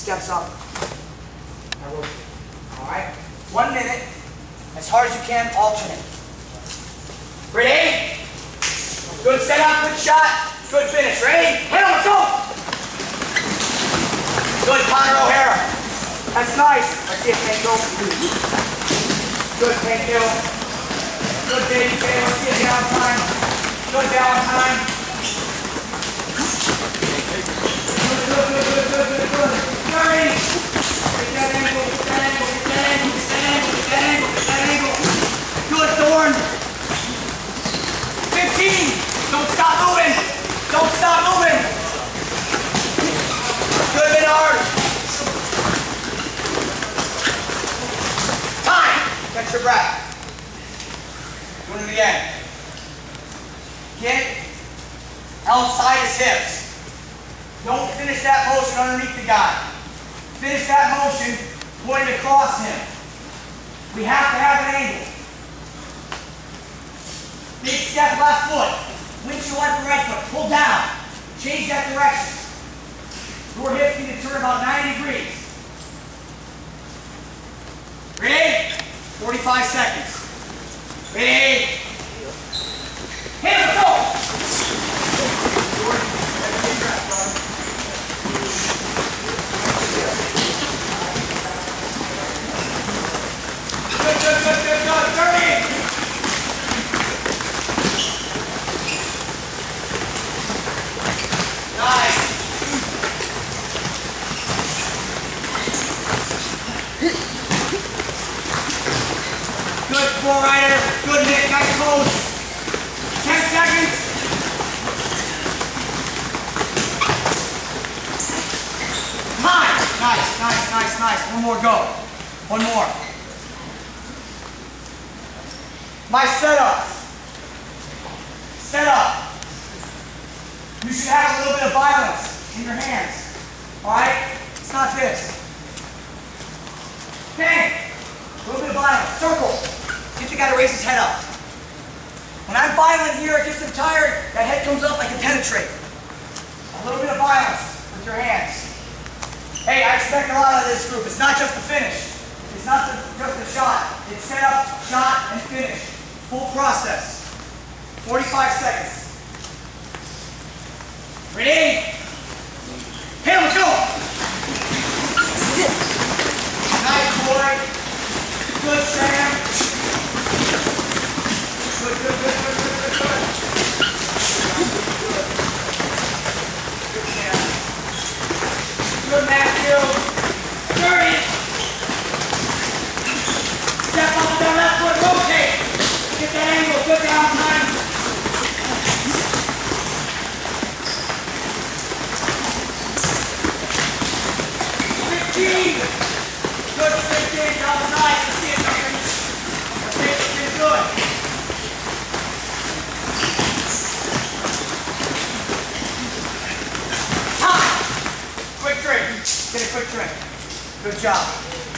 steps up. I rotate. All right? 1 minute, as hard as you can, alternate. Ready? Good setup, good shot, good finish. Ready? Hit him, let's go! Good, Connor O'Hara. That's nice. Let's see if they go. Good, thank you. Good, baby K. Let's see it down time. Good down time. Good. 30. Get that angle, get that angle, get that angle, get that angle, get that angle, get that angle. Good, Thorn. 15. Don't stop moving. Don't stop moving. Good, Menard. Time. Catch your breath. Doing it again. Get outside his hips. Don't finish that motion underneath the guy. Finish that motion pointing across him. We have to have an angle. Big step left foot. Windshield left and right foot. Pull down. Change that direction. Your hips need to turn about 90 degrees. Ready? 45 seconds. Ready? Hit him, go! Good. 30. Nice. Good, floor rider. Good, Nick. Nice pose. 10 seconds. Time. Nice. One more go. One more. My setup. Setup. You should have a little bit of violence in your hands. Alright? It's not this. Okay. A little bit of violence. Circle. Get the guy to raise his head up. When I'm violent here, it gets him tired. That head comes up, I can penetrate. A little bit of violence with your hands. Hey, I expect a lot out of this group. It's not just the finish. It's not just the shot. It's setup, shot, and finish. Full process. 45 seconds. Ready? Hit him, let's go! Nice, boy. Good, Sam. Good. Good, Matthew. 30. Step up with that left foot, rotate. Get that angle, good down time. 15. Good, 15, outside. Let's see it, Duncan. Okay, it's good. Time. Quick drink. Get a quick drink. Good job.